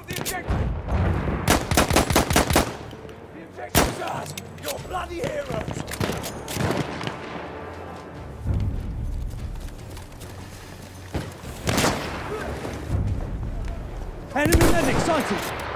Hold the objective! The objective's ours! You're bloody heroes! Enemy medic sighted!